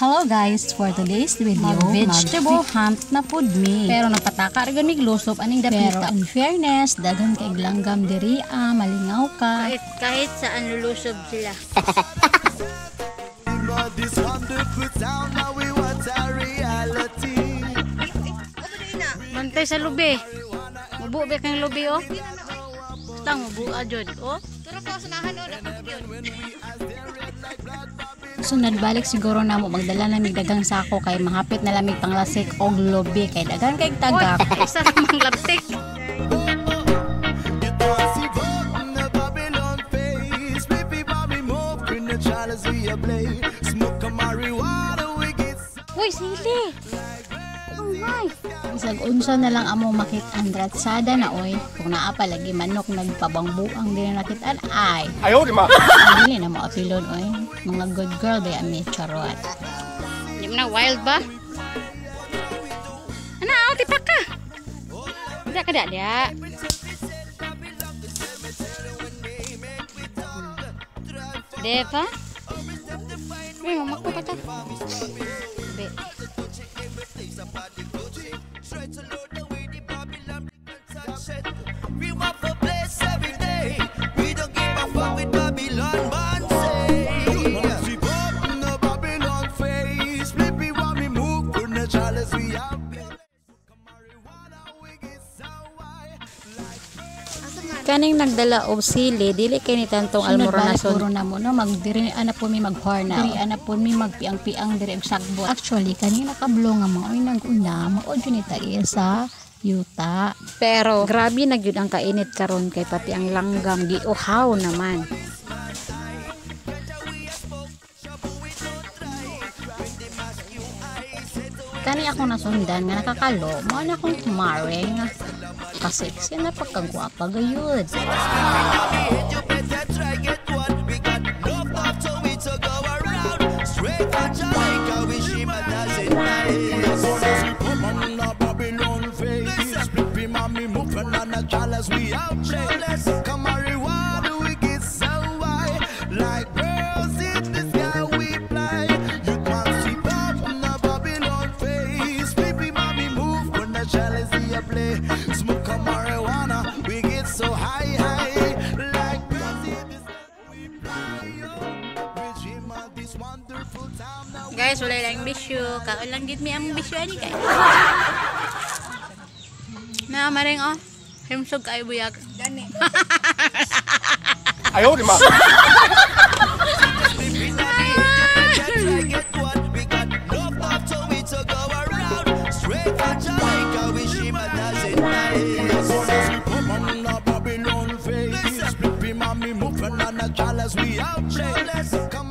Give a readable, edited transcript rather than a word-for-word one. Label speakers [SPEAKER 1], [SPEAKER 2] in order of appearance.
[SPEAKER 1] Hello guys, for today's video, vegetable hunt na pud mi. Pero napataka rin mig lusop aning dapita. Pero in fairness, daghan kay langgam diri malingaw ka.
[SPEAKER 2] Kahit saan lulusob sila. Bantay sa lubi. Mabubi kang lubi oh. Tang mabuha jud oh. Turo pa unahan oh.
[SPEAKER 1] Sunod balik siguro na mo magdala na mig dagang sako kay mahapit na lamig panglasik og lobi kay daghan kay tagak.
[SPEAKER 2] Isa namang laptik. Uy, sili. Oh my.
[SPEAKER 1] Isag unsa na lang amo makit-andrat sada na oy. Kung naa pa lagi manok nagpabangbuang din nakit-an ay.
[SPEAKER 3] Ayaw di ma.
[SPEAKER 1] Dili na mo apilon oy. Mga good girl ba ami charot.
[SPEAKER 2] Di mo na wild ba? Ana, tipak ka. Tidak kada dia. Deva? Uy, mamak ko pa ta. Be.
[SPEAKER 1] Kaning nagdala og sili dili kay ni tantong almoranason. Sunod na mo no magdiri ana po mi maghorna. Diri ana po mi magpiang-piang diri og sagbot. Actually kanina kablo nga mga oy nag-una mao jud ni ta isa yuta.
[SPEAKER 2] Pero grabe na gyud ang kainit karon kay pati ang langgam giuhaw naman.
[SPEAKER 1] Kani ako nasundan nga nakakalo mao na akong tumaring kasi na pagkagwapa gayud.
[SPEAKER 2] Guys, wala lang bisyo. Kaon lang gid mi ang bisyo ani guys. Na maring oh. Himsog kay buyag. Gani.
[SPEAKER 3] Ayaw di ma.
[SPEAKER 4] We out, let's come